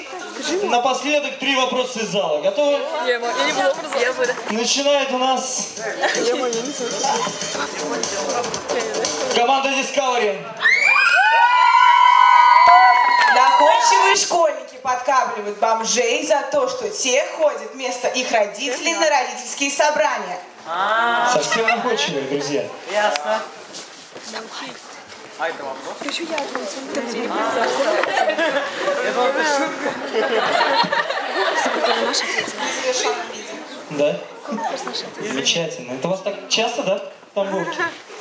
Напоследок 3 вопроса из зала. Готовы? Я не буду вопросов. Начинает у нас команда Discovery. Находчивые школьники подкармливают бомжей за то, что те ходят вместо их родителей на родительские собрания. Совсем находчивые, друзья. Ясно. А это вопрос? Хочу я Да? Замечательно. Это у вас так часто, да? Там был.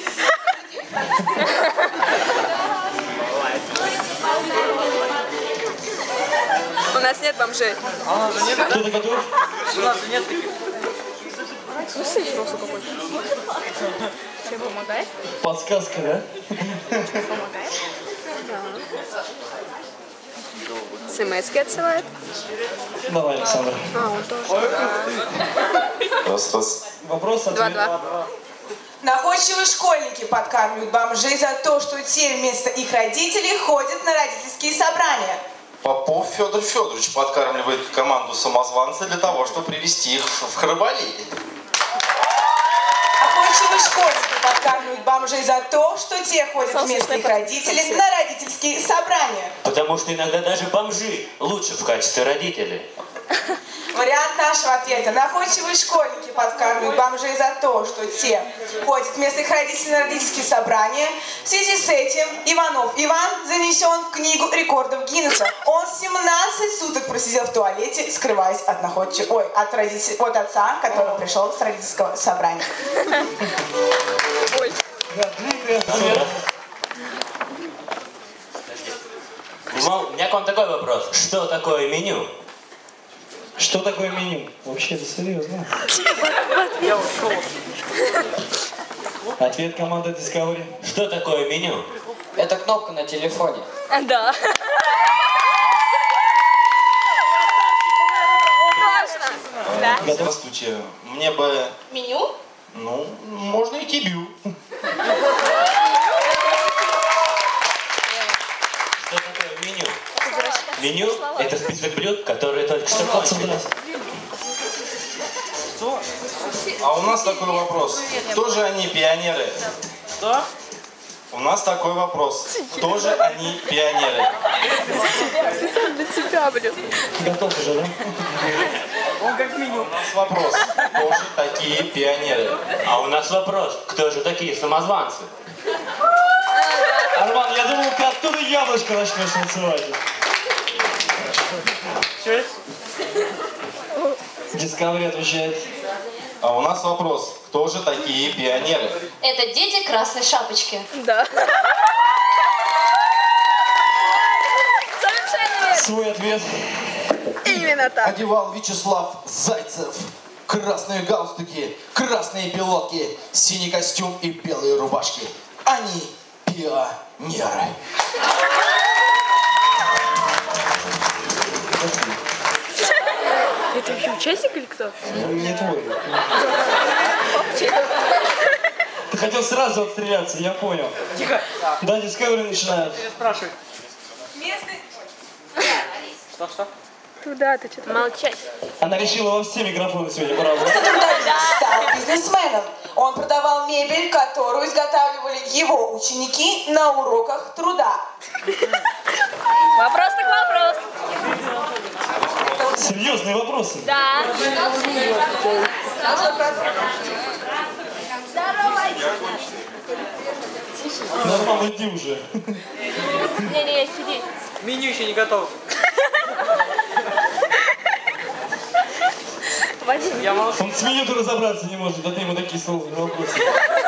У нас нет бомжей. А у нас же нет? Кто-то готов? У нас же нет таких. Ну, сын просто какой-то. Тебе помогает? Подсказка, да? Помогает? Да. СМС-ки отсылает. Давай, Александр. А, он тоже. Раз. Вопрос, ответ. 2-2. Находчивые школьники подкармливают бомжей за то, что те вместо их родителей ходят на родительские собрания. Попов Федор Федорович подкармливает команду самозванца для того, чтобы привести их в Храбали. Находчивые школьники подкармливают бомжей за то, что те ходят вместо их родителей на родительские собрания. Потому что иногда даже бомжи лучше в качестве родителей. Вариант нашего ответа. Находчивые школьники подкармливают бомжей за то, что те ходят вместо их родителей на родительские собрания. В связи с этим Иванов Иван занесен в книгу рекордов Гиннесса. Он 17 суток просидел в туалете, скрываясь от от отца, который пришел с родительского собрания. У меня к вам такой вопрос. Что такое меню? Что такое меню? Вообще, это серьезно. Ответ команды Discovery. Что такое меню? Это кнопка на телефоне. Да. Точно. Да. Здравствуйте. Мне бы... Меню? Ну, можно и тебе. Что такое меню? Меню – это список блюд, которые только что кончились. Что? А у нас такой вопрос. Кто же они, пионеры? Что? У нас такой вопрос. Кто же они, пионеры? Для тебя, блин. Готов уже, да? Он как меню. У нас вопрос. Кто же такие пионеры? А у нас вопрос. Кто же такие самозванцы? Арман, я думал, ты оттуда яблочко начнешь танцевать. Че? Discovery отвечает. А у нас вопрос. Кто же такие пионеры? Это дети красной шапочки. Да. Свой ответ. Именно так. Одевал Вячеслав Зайцев. Красные галстуки, красные пилотки, синий костюм и белые рубашки. Они пионеры. Это вообще участник или кто? Не твой. Ты хотел сразу отстреляться, я понял. Тихо. Да, Discovery начинает. Спрашивай. Местный... Что? Туда ты что-то. Молчать. Она решила во все микрофоны сегодня, правда? Трудовик стал бизнесменом. Он продавал мебель, которую изготавливали его ученики на уроках труда. Вопрос так вопрос. Серьезные вопросы. Да. Нормально, иди уже. Не, сиди. Меню еще не готов. Вадим. Я молчу. Он с меню разобраться не может, а ты ему такие сложные вопросы.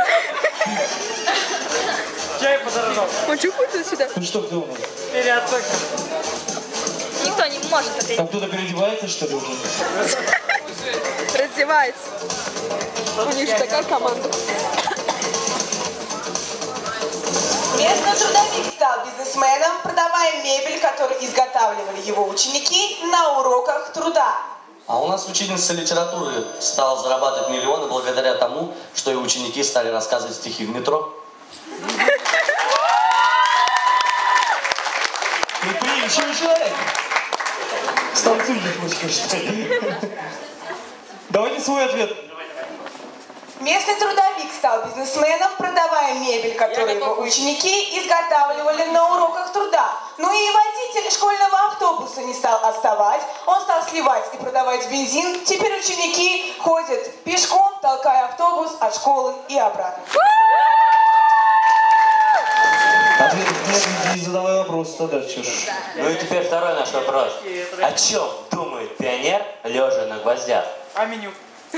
Чай подорожал. Он что ходит сюда? Ну что, кто у нас? Переоценка. Никто не может ответить. Там кто-то переодевается, что ли, уже? Раздевается. У них же такая команда. Местный трудовик стал бизнесменом, продавая мебель, которую изготавливали его ученики на уроках труда. А у нас учительница литературы стала зарабатывать миллионы благодаря тому, что ее ученики стали рассказывать стихи в метро. Предприимчивый человек. Танцуйте, дочка, что ли? Давайте свой ответ. Местный трудовик стал бизнесменом, продавая мебель, которую его ученики изготавливали на уроках труда. Ну и водитель школьного автобуса не стал отставать, он стал сливать и продавать бензин. Теперь ученики ходят пешком, толкая автобус от школы и обратно. Ответ нет, не задавай вопрос, тогда чё ж. Ну и теперь второй наш вопрос. О чем думает пионер, лежа на гвоздях? А меню?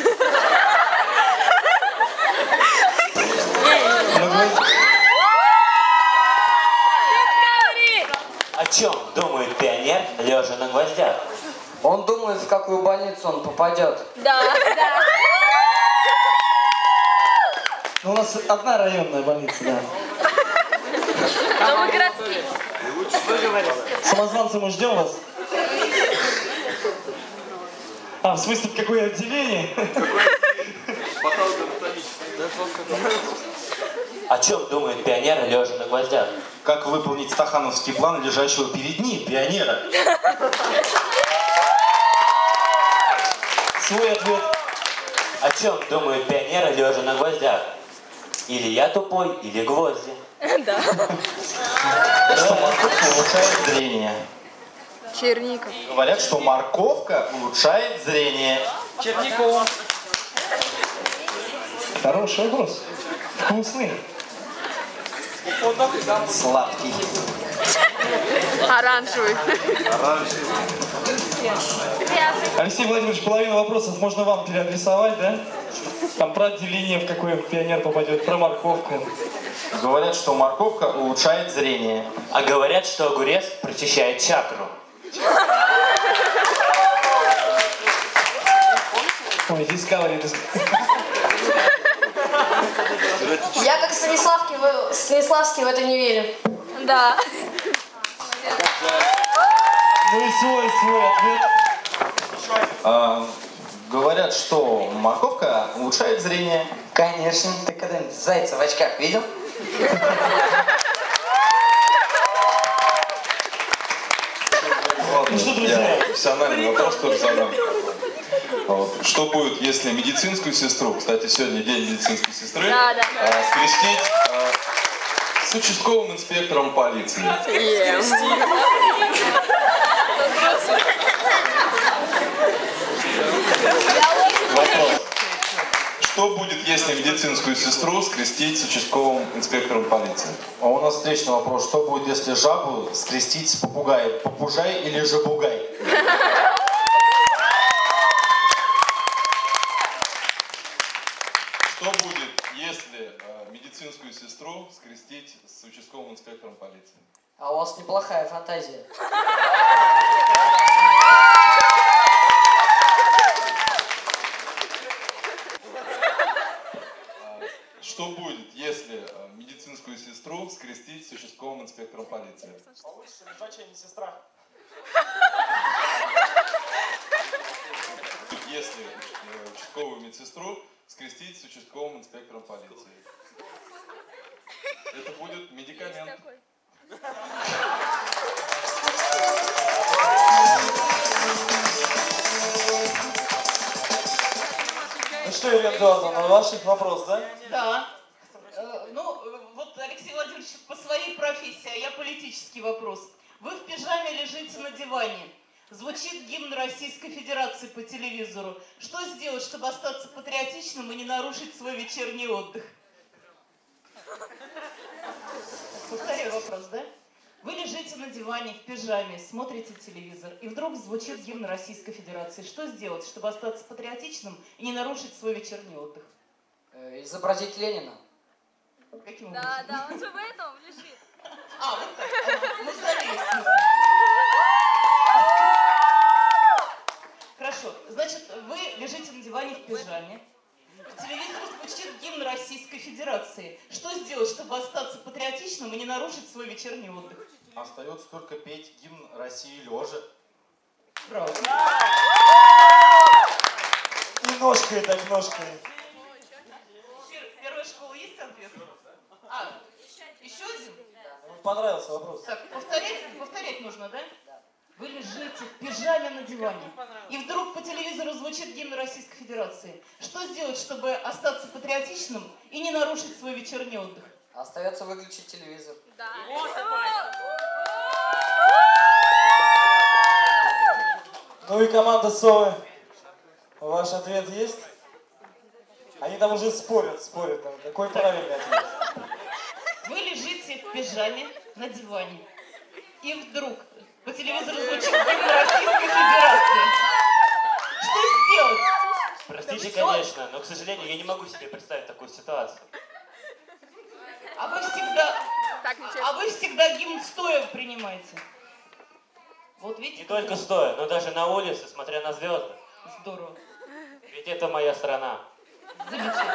О чем думает пионер, лежа на гвоздях? Он думает, в какую больницу он попадет. Да. Ну, у нас одна районная больница, да. Но мы городские. Самозванцы, мы ждем вас. А, в смысле, в какое отделение? О чем думает пионер, лежа на гвоздях? Как выполнить стахановский план лежащего перед ним пионера? Свой ответ. О чем думает пионер, лежа на гвоздях? Или я тупой, или гвозди. Да. Что морковка улучшает зрение. Черника. Говорят, что морковка улучшает зрение. Черниковым. Хороший вопрос. Вкусный. Сладкий. Оранжевый. Алексей Владимирович, половину вопросов можно вам переадресовать, да? Там про отделение, в какое пионер попадет, про морковку. Говорят, что морковка улучшает зрение. А говорят, что огурец прочищает чакру. Ой, Discovery. Я как Станиславский в это не верю. Да. Ну и свой ответ. Говорят, что морковка улучшает зрение. Конечно. Ты когда-нибудь зайца в очках видел? Ну что, друзья? Я профессиональный вопрос тоже задам. Вот. Что будет, если медицинскую сестру, кстати, сегодня день медицинской сестры, Да. скрестить с участковым инспектором полиции? Вопрос. Что будет, если медицинскую сестру скрестить с участковым инспектором полиции? А у нас встречный вопрос. Что будет, если жабу скрестить с попугаем? Попужай или жабугай? Что будет, если медицинскую сестру скрестить с участковым инспектором полиции? А у вас неплохая фантазия. Что будет, если медицинскую сестру скрестить с участковым инспектором полиции? Получится лежачая медсестра. Если участковую медсестру скрестить с участковым инспектором полиции. Это будет медикамент. Ну что, Елена Эдуардовна, ваш вопрос, да? Да. Вот Алексей Владимирович по своей профессии, а я политический вопрос. Вы в пижаме лежите на диване. Звучит гимн Российской Федерации по телевизору. Что сделать, чтобы остаться патриотичным и не нарушить свой вечерний отдых? Повторяю вопрос, да? Вы лежите на диване в пижаме, смотрите телевизор, и вдруг звучит гимн Российской Федерации. Что сделать, чтобы остаться патриотичным и не нарушить свой вечерний отдых? Изобразить Ленина. Каким образом? Да, он же в этом лежит. А, вот так. Ну, смотри, хорошо. Значит, вы лежите на диване в пижаме. По телевизору звучит гимн Российской Федерации. Что сделать, чтобы остаться патриотичным и не нарушить свой вечерний отдых? Остается только петь гимн России лежа. Браво. И ножкой так, ножкой. Первая школа есть ответ? А, еще один? Понравился вопрос. Так, повторять нужно, да? Вы лежите в пижаме на диване, и вдруг по телевизору звучит гимн Российской Федерации. Что сделать, чтобы остаться патриотичным и не нарушить свой вечерний отдых? Остается выключить телевизор. Да. Ну и команда Совы. Ваш ответ есть? Они там уже спорят там. Какой правильный ответ? Вы лежите в пижаме на диване, и вдруг по телевизору звучит гимн Российской Федерации. Что сделать? Простите, конечно, но, к сожалению, я не могу себе представить такую ситуацию. А вы всегда гимн стоя принимаете. Вот видите? Не только стоя, но даже на улице, смотря на звезды. Здорово. Ведь это моя страна. Замечательно.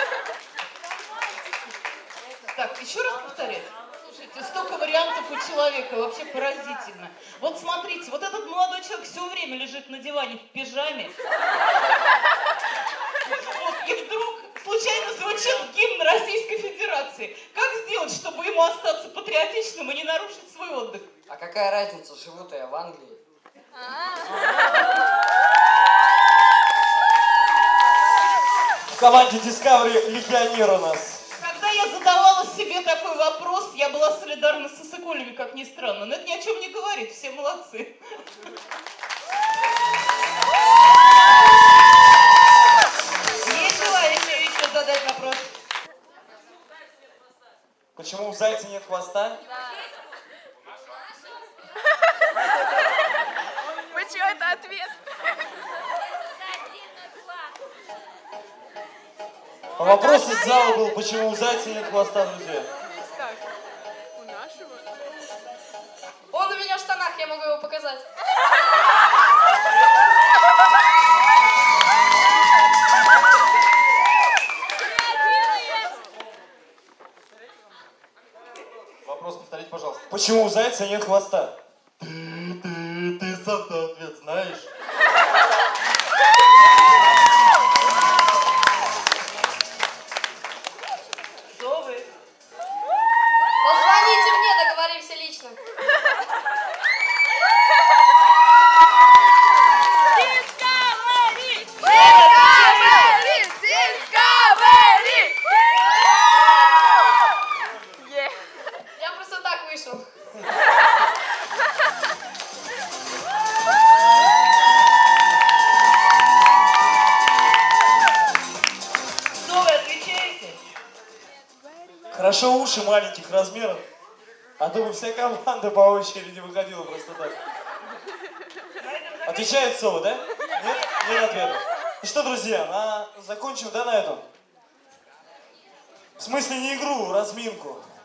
Так, еще раз повторять. Слушайте, столько вариантов у человека, вообще поразительно. Вот смотрите, вот этот молодой человек все время лежит на диване в пижаме. Вот, и вдруг случайно звучит гимн Российской Федерации. Как сделать, чтобы ему остаться патриотичным и не нарушить свой отдых? А какая разница, живу-то я в Англии. В команде Discovery легионер у нас. Когда я задавала себе такой вопрос, я была солидарна с сысыкулями, как ни странно. Но это ни о чем не говорит, все молодцы. Есть желающие еще задать вопрос? Почему у зайца нет хвоста? Почему это ответ? Вопрос из зала был, почему у зайца нет хвоста, друзья. Так, у нашего. Он у меня в штанах, я могу его показать. Вопрос повторите, пожалуйста. Почему у зайца нет хвоста? Ты сам-то ответ знаешь? Совы. Позвоните мне, договоримся лично. Я просто так вышел. Совы, отвечаете? Хорошо уши маленьких размеров. А то бы вся команда по очереди выходила просто так. Отвечает Сова, да? Нет? Нет ответа. Ну что, друзья, закончим, да, на этом? В смысле не игру, разминку.